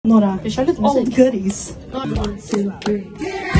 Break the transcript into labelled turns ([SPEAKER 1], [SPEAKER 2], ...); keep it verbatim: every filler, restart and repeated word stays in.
[SPEAKER 1] Några
[SPEAKER 2] Vi kör lite
[SPEAKER 1] old
[SPEAKER 2] musik.
[SPEAKER 1] goodies.
[SPEAKER 2] One, two, three.